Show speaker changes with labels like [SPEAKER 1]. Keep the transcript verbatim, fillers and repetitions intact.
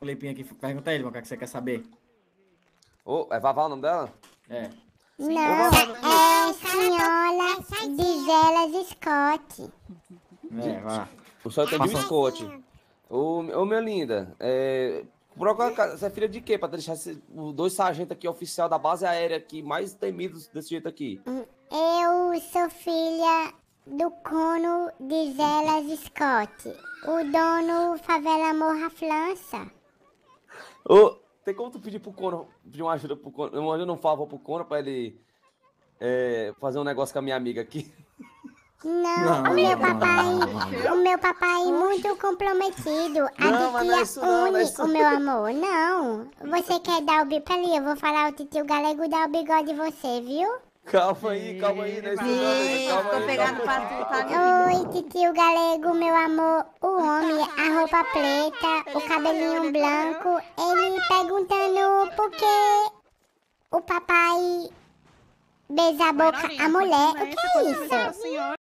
[SPEAKER 1] clipinho aqui. Pergunta aí, irmão, o que, é que você quer saber?
[SPEAKER 2] Ô, é Vavá o nome dela?
[SPEAKER 1] É.
[SPEAKER 3] Não, é senhora Gisela Scott.
[SPEAKER 1] É, vá.
[SPEAKER 2] Eu só entendi o Scott. Ô, ô, minha linda, é... Por acaso, você é filha de quê? Pra deixar esse, os dois sargentos aqui, oficial da base aérea aqui, mais temidos desse jeito aqui.
[SPEAKER 3] Eu sou filha do Cono de Zelas Scott, o dono Favela Morra França.
[SPEAKER 2] Ô, tem como tu pedir pro Cono, pedir uma ajuda pro Cono, uma ajuda, um favor pro Cono pra ele é, fazer um negócio com a minha amiga aqui?
[SPEAKER 3] Não, o meu papai, o meu papai é muito comprometido. A
[SPEAKER 2] Não, mas não é
[SPEAKER 3] titia
[SPEAKER 2] isso não, não é
[SPEAKER 3] une
[SPEAKER 2] isso
[SPEAKER 3] o meu amor. Não, você quer dar o bigode ali? Eu vou falar ao titio Galego dar o bigode de você, viu?
[SPEAKER 2] Calma aí, calma aí, não é isso não,
[SPEAKER 4] Ih,
[SPEAKER 2] calma
[SPEAKER 4] tô
[SPEAKER 2] aí,
[SPEAKER 4] pegando
[SPEAKER 2] calma
[SPEAKER 4] pra
[SPEAKER 2] aí.
[SPEAKER 4] tu, tá?
[SPEAKER 3] Oi, titio Galego, meu amor. O homem, a roupa preta, o cabelinho branco. Ele perguntando por que o papai beija a boca a mulher. O que é isso?